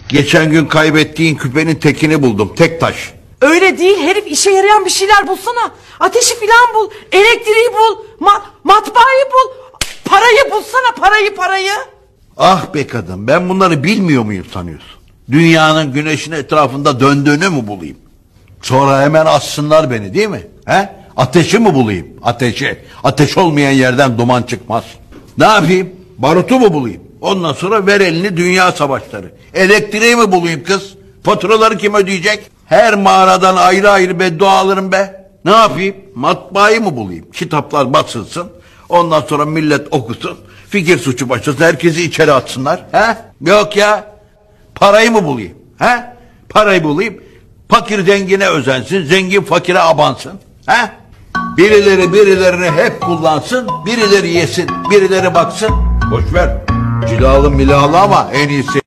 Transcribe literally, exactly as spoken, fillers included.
Geçen gün kaybettiğin küpenin tekini buldum. Tek taş. Öyle değil herif, işe yarayan bir şeyler bulsana. Ateşi filan bul, elektriği bul, ma matbaayı bul. Parayı bulsana, parayı parayı. Ah be kadın, ben bunları bilmiyor muyum sanıyorsun? Dünyanın güneşin etrafında döndüğünü mü bulayım? Sonra hemen assınlar beni, değil mi? He? Ateşi mi bulayım? Ateşi. Ateş olmayan yerden duman çıkmaz. Ne yapayım? Barutu mu bulayım? Ondan sonra ver elini dünya savaşları. Elektriği mi bulayım kız? Faturaları kim ödeyecek? Her mağaradan ayrı ayrı beddua alırım be. Ne yapayım? Matbaayı mı bulayım? Kitaplar basılsın. Ondan sonra millet okusun. Fikir suçu başlasın. Herkesi içeri atsınlar. He? Yok ya. Parayı mı bulayım? He? Parayı bulayım. Fakir zengine özensin. Zengin fakire abansın. He? Birileri birilerini hep kullansın. Birileri yesin. Birileri baksın. Boş ver. Cilalı milalı ama en iyisi.